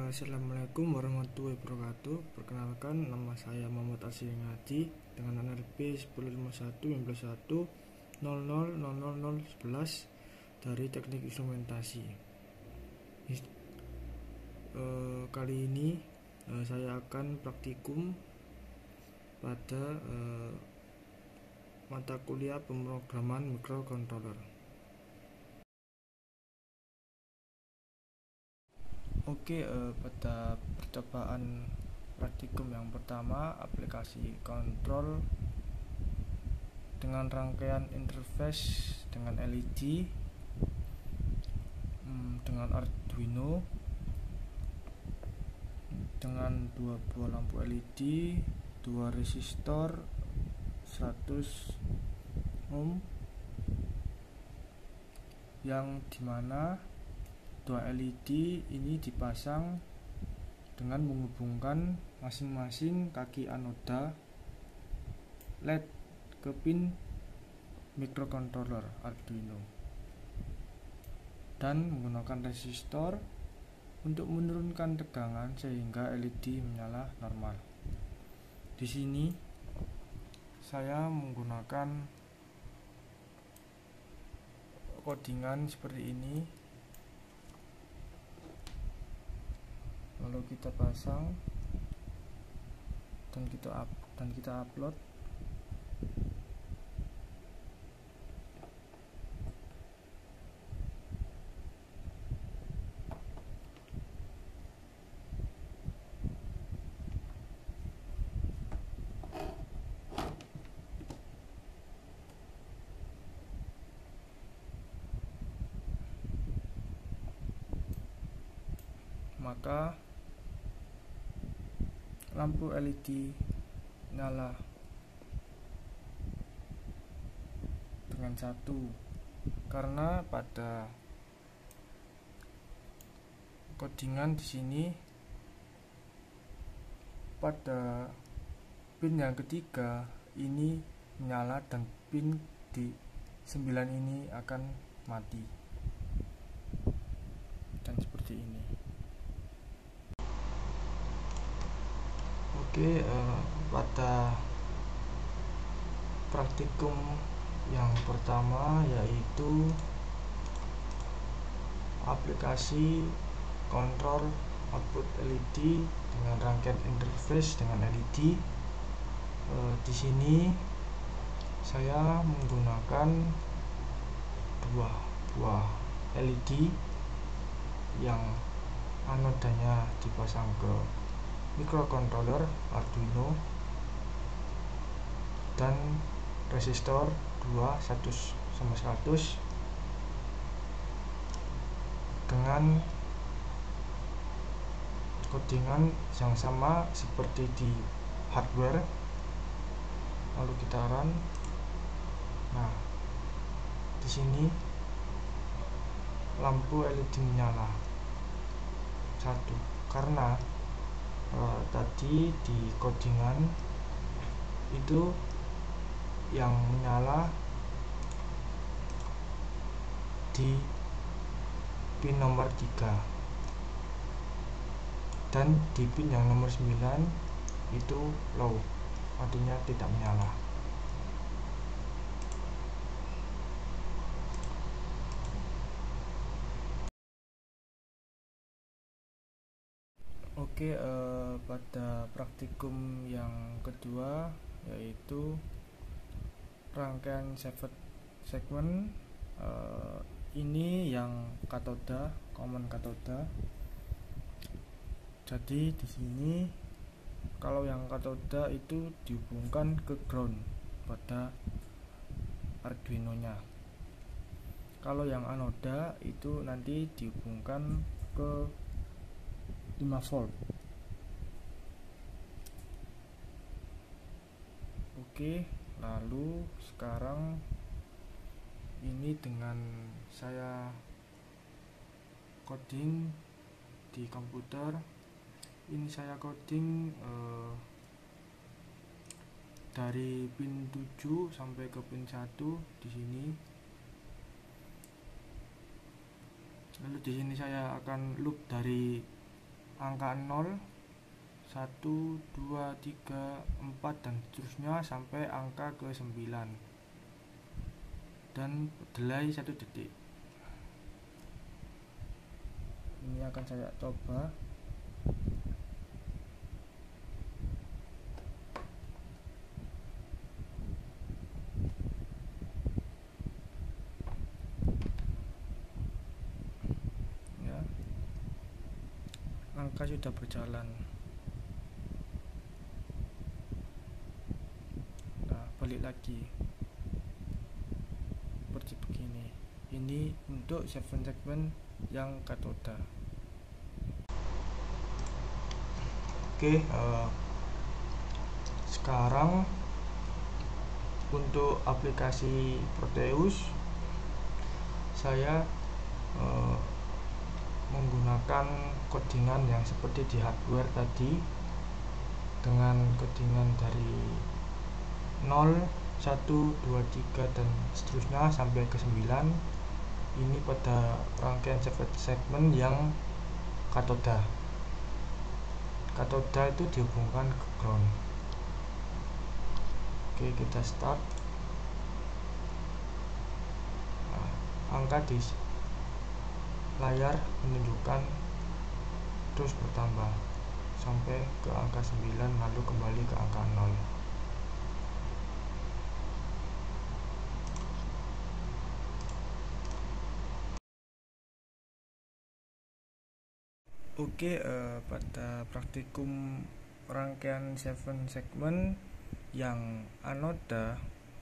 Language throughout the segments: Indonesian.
Assalamualaikum warahmatullahi wabarakatuh. Perkenalkan, nama saya Muhammad Asyik Ngadi dengan NRP 1051 dari Teknik Instrumentasi. Kali ini saya akan praktikum pada mata kuliah pemrograman microcontroller. Pada percobaan praktikum yang pertama, aplikasi kontrol dengan rangkaian interface dengan LED, dengan Arduino, dengan dua buah lampu LED, dua resistor 100 ohm, yang dimana dua LED ini dipasang dengan menghubungkan masing-masing kaki anoda LED ke pin microcontroller Arduino, dan menggunakan resistor untuk menurunkan tegangan sehingga LED menyala normal. Di sini saya menggunakan codingan seperti ini. Lalu kita pasang dan kita upload. Maka lampu LED nyala dengan satu, karena pada codingan di sini pada pin yang ketiga ini menyala dan pin di 9 ini akan mati, dan seperti ini. Pada praktikum yang pertama, yaitu aplikasi kontrol output LED dengan rangkaian interface dengan LED. Di sini saya menggunakan dua buah LED yang anodanya dipasang ke microcontroller Arduino, dan resistor 100 dengan codingan yang sama seperti di hardware. Lalu kita run. Nah, di sini lampu LED menyala satu, karena tadi di codingan itu yang menyala di pin nomor 3, dan di pin yang nomor 9 itu low, artinya tidak menyala. Pada praktikum yang kedua, yaitu rangkaian segmen, ini yang katoda, common katoda. Jadi di sini kalau yang katoda itu dihubungkan ke ground pada Arduino nya. Kalau yang anoda itu nanti dihubungkan ke 5 volt. Lalu sekarang ini dengan saya coding di komputer. Ini saya coding dari pin 7 sampai ke pin 1 di sini. Lalu di sini saya akan loop dari angka 0, 1, 2, 3, 4 dan seterusnya sampai angka ke 9 dan delay 1 detik. Ini akan saya coba. Ya, angka sudah berjalan. Nah, balik lagi seperti begini. Ini untuk 7 segmen yang katoda. Oke, sekarang untuk aplikasi Proteus saya menggunakan codingan yang seperti di hardware tadi, dengan codingan dari 0, 1, 2, 3 dan seterusnya sampai ke 9. Ini pada rangkaian segmen yang katoda. Katoda itu dihubungkan ke ground. Oke, kita start. Nah, angka di layar menunjukkan terus bertambah sampai ke angka 9 lalu kembali ke angka 0. Oke, pada praktikum rangkaian 7 segmen yang anoda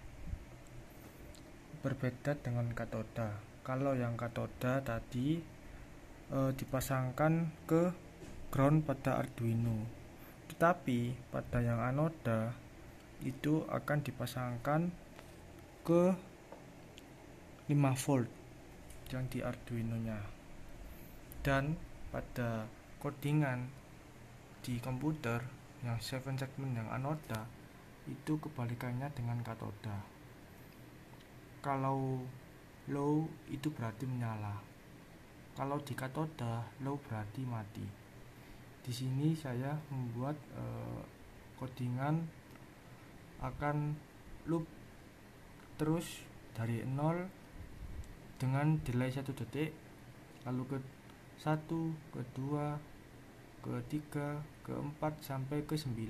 berbeda dengan katoda. Kalau yang katoda tadi dipasangkan ke ground pada Arduino, tetapi pada yang anoda itu akan dipasangkan ke 5 volt yang di Arduino nya. Dan pada codingan di komputer yang 7 segmen yang anoda itu kebalikannya dengan katoda. Kalau low itu berarti menyala, kalau di katoda low berarti mati. Di sini saya membuat codingan akan loop terus dari 0 dengan delay 1 detik, lalu ke 1, ke 2, ke 3, ke 4 sampai ke 9.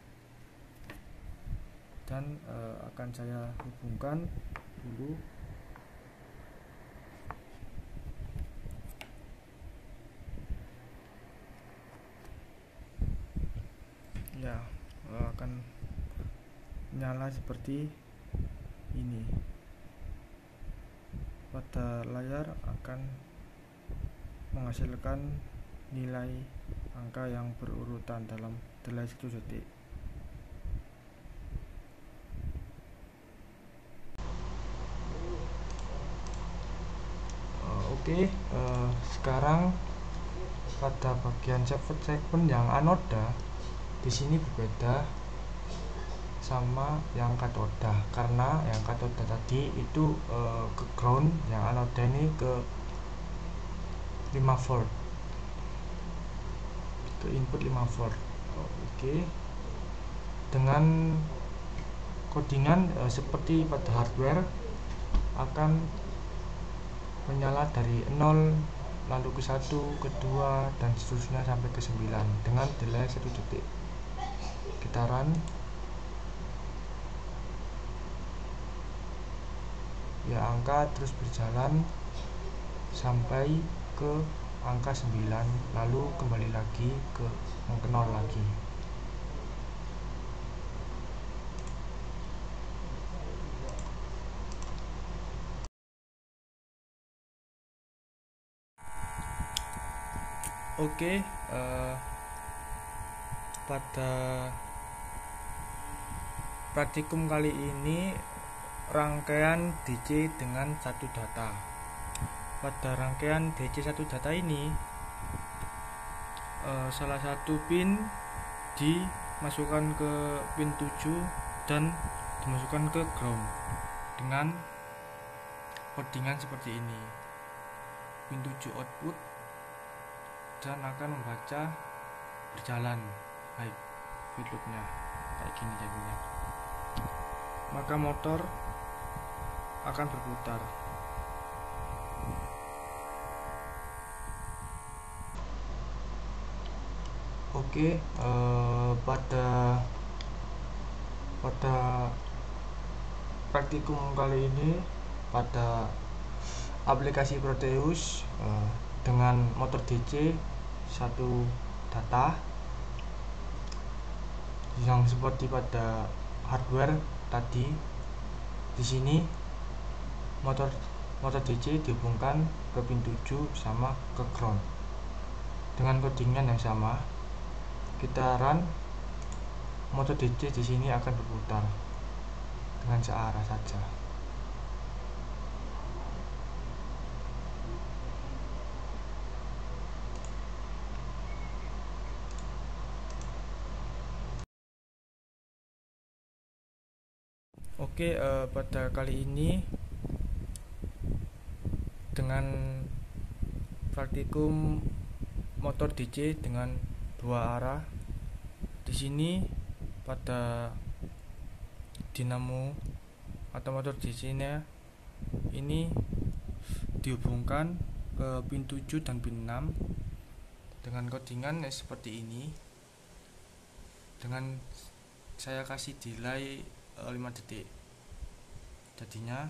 Dan akan saya hubungkan dulu. Ya, akan nyala seperti ini. Pada layar akan menghasilkan nilai angka yang berurutan dalam delay 1 detik. Oke, sekarang pada bagian 7 segmen yang anoda di sini berbeda sama yang katoda, karena yang katoda tadi itu ke ground, yang anoda ini ke 5 volt, ke input 5 volt. Oke, dengan codingan seperti pada hardware akan menyala dari 0 lalu ke 1, ke 2 dan seterusnya sampai ke 9 dengan delay 1 detik. Kita run. Ya, angka terus berjalan sampai ke angka 9 lalu kembali lagi ke angka 0 lagi. Oke, pada praktikum kali ini rangkaian DC dengan 1 data. Pada rangkaian DC 1 data ini salah satu pin dimasukkan ke pin 7 dan dimasukkan ke ground dengan codingan seperti ini. Pin 7 output dan akan membaca berjalan baik feedloopnya kayak gini jadinya, maka motor akan berputar. Oke, pada praktikum kali ini pada aplikasi Proteus dengan motor DC satu data yang seperti pada hardware tadi. Di sini motor DC dihubungkan ke pin 7 sama ke ground dengan codingan yang sama. Kita run, motor DC di sini akan berputar dengan searah saja. Oke, pada kali ini dengan praktikum motor DC dengan dua arah. Di sini pada dinamo atau motor DC-nya ini dihubungkan ke pin 7 dan pin 6 dengan codingan seperti ini. Dengan saya kasih delay 5 detik, jadinya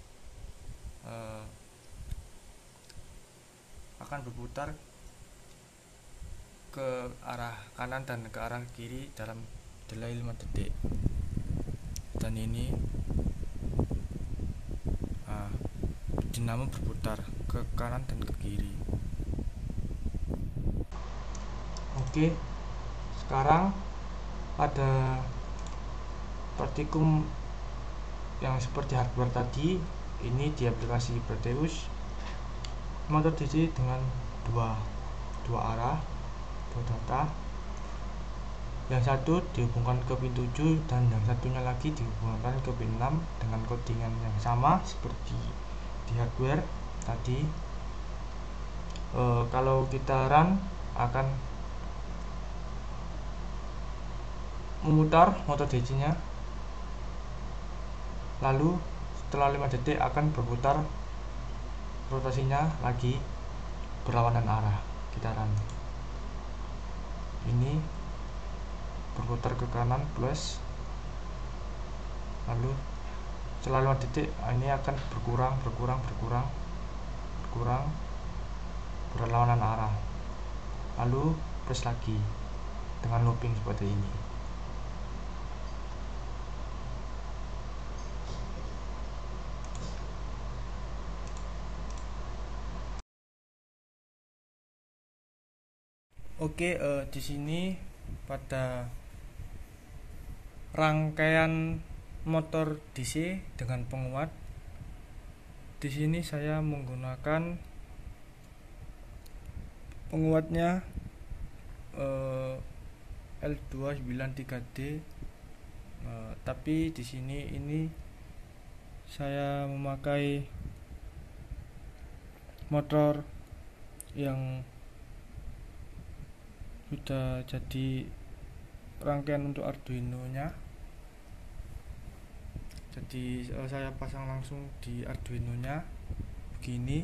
akan berputar ke arah kanan dan ke arah kiri dalam delay 5 detik. Dan ini dinamo berputar ke kanan dan ke kiri. Oke, sekarang pada praktikum yang seperti hardware tadi, ini di aplikasi Proteus, motor DC dengan dua arah, dua data. Yang satu dihubungkan ke pin 7 dan yang satunya lagi dihubungkan ke pin 6 dengan codingan yang sama seperti di hardware tadi. Kalau kita run akan memutar motor DC nya, lalu setelah 5 detik akan berputar rotasinya lagi berlawanan arah. Kita run, ini berputar ke kanan plus, lalu setelah 5 detik ini akan berkurang berlawanan arah, lalu plus lagi dengan looping seperti ini. Oke, di sini pada rangkaian motor DC dengan penguat, di sini saya menggunakan penguatnya L293D, tapi di sini ini saya memakai motor yang sudah jadi rangkaian untuk Arduino nya. Jadi saya pasang langsung di Arduino nya begini.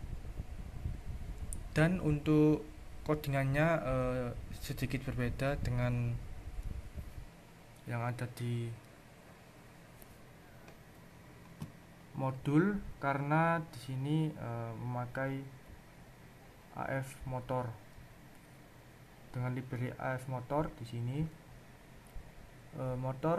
Dan untuk codingannya sedikit berbeda dengan yang ada di modul, karena di sini memakai AF motor. Dengan library AF motor di sini, motor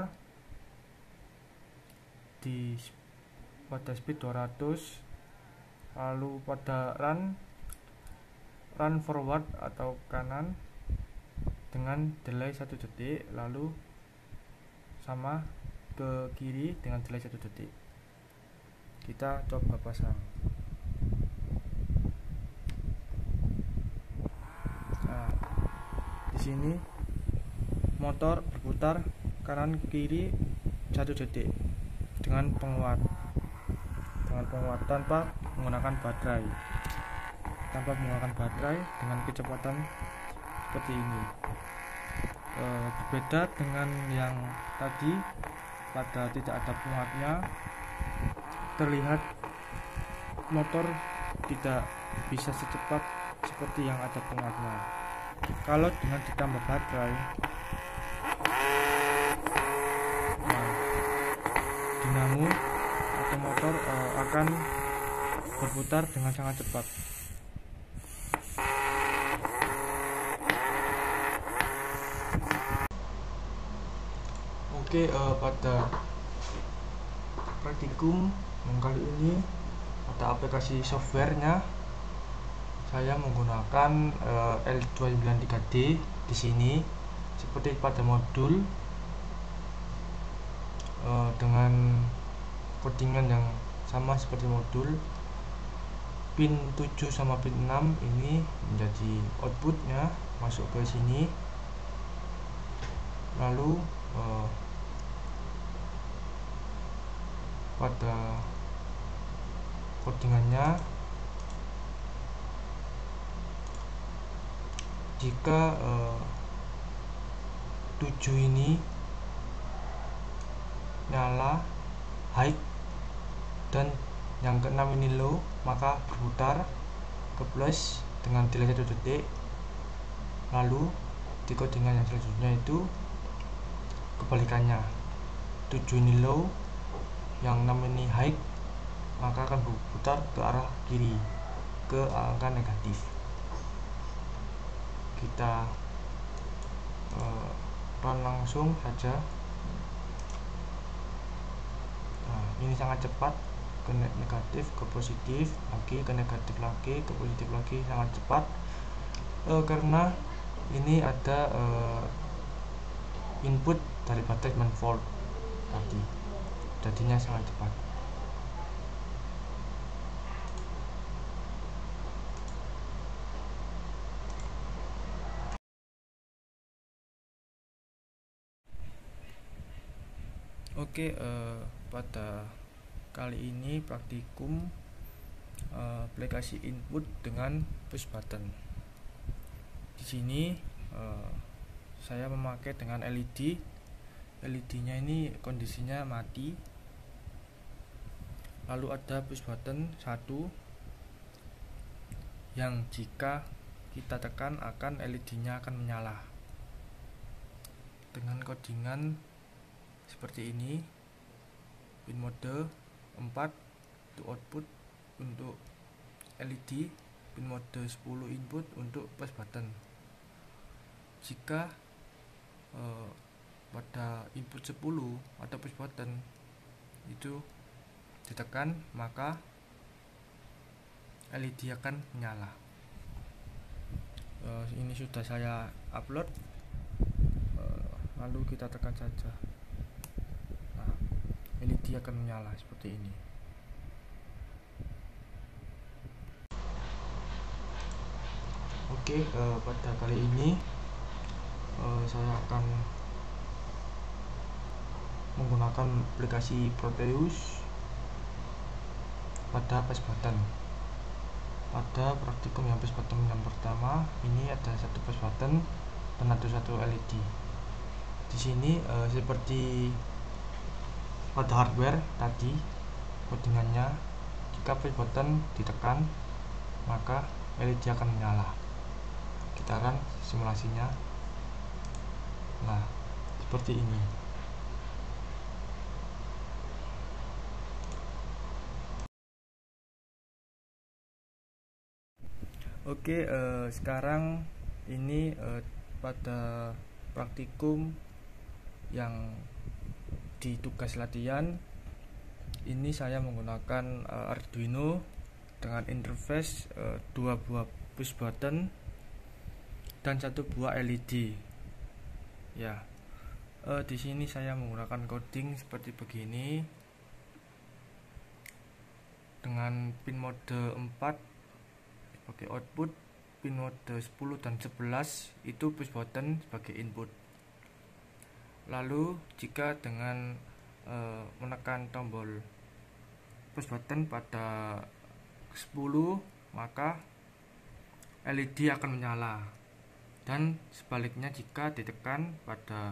pada speed 200, lalu pada run forward atau kanan dengan delay 1 detik, lalu sama ke kiri dengan delay 1 detik. Kita coba pasang. Nah, di sini motor berputar kanan kiri 1 detik dengan penguat tanpa menggunakan baterai dengan kecepatan seperti ini. berbeda dengan yang tadi. Pada tidak ada penguatnya, terlihat motor tidak bisa secepat seperti yang ada penguatnya. Kalau dengan ditambah baterai, dinamo atau motor akan berputar dengan sangat cepat. Oke, pada praktikum yang kali ini pada aplikasi softwarenya saya menggunakan L293D di sini seperti pada modul dengan codingan yang sama seperti modul. Pin 7 sama pin 6 ini menjadi outputnya, masuk ke sini. Lalu pada codingannya, jika 7 ini nyala high dan yang ke-6 ini low, maka berputar ke plus dengan delay 1 detik. Lalu di codingan yang selanjutnya itu kebalikannya, 7 ini low, yang 6 ini high, maka akan berputar ke arah kiri, ke angka negatif. Kita run langsung saja. Nah, ini sangat cepat, ke negatif ke positif lagi, ke negatif lagi, ke positif lagi, sangat cepat karena ini ada input dari baterai volt tadi, jadinya sangat cepat. Oke, pada kali ini praktikum aplikasi input dengan push button. Di sini saya memakai dengan LED. LED-nya ini kondisinya mati. Lalu ada push button 1 yang jika kita tekan akan LED-nya akan menyala. Dengan codingan seperti ini, pin mode 4 untuk output untuk LED, pin mode 10 input untuk push button. Jika pada input 10 atau push button itu ditekan, maka LED akan menyala. Ini sudah saya upload, lalu kita tekan saja. Nah, LED akan menyala seperti ini. Oke, pada kali ini saya akan menggunakan aplikasi Proteus pada push button. Pada praktikum yang push button yang pertama, ini ada satu push button dan ada satu LED. Di sini seperti pada hardware tadi, codingannya jika push button ditekan maka LED akan menyala. Kita akan simulasinya. Nah, seperti ini. Oke, sekarang ini pada praktikum yang di tugas latihan ini saya menggunakan Arduino dengan interface 2 buah push button dan 1 buah LED. Ya, di sini saya menggunakan coding seperti begini dengan pin mode 4 sebagai output, pin mode 10 dan 11 itu push button sebagai input. Lalu jika dengan menekan tombol push button pada 10, maka LED akan menyala. Dan sebaliknya jika ditekan pada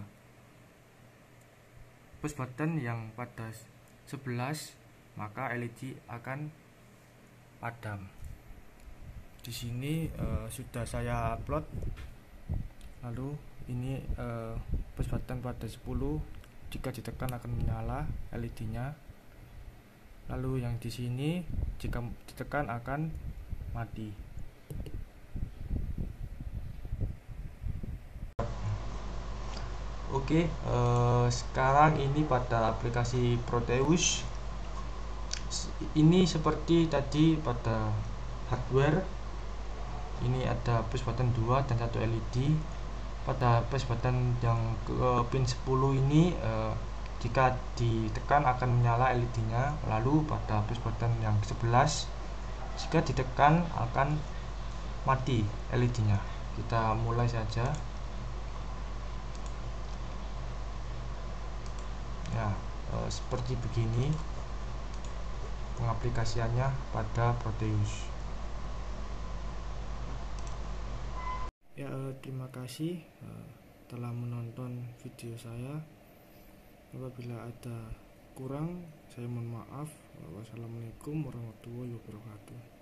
push button yang pada 11, maka LED akan padam. Di sini sudah saya upload. Lalu ini push button pada 10, jika ditekan akan menyala LED-nya. Lalu yang di sini jika ditekan akan mati. Oke, sekarang ini pada aplikasi Proteus. Ini seperti tadi pada hardware. Ini ada push button 2 dan 1 LED. Pada push button yang ke pin 10 ini jika ditekan akan menyala LED-nya. Lalu pada push button yang 11, jika ditekan akan mati LED-nya. Kita mulai saja. Ya, seperti begini pengaplikasiannya pada Proteus. Ya, terima kasih telah menonton video saya. Apabila ada kurang, saya mohon maaf. Wassalamualaikum warahmatullahi wabarakatuh.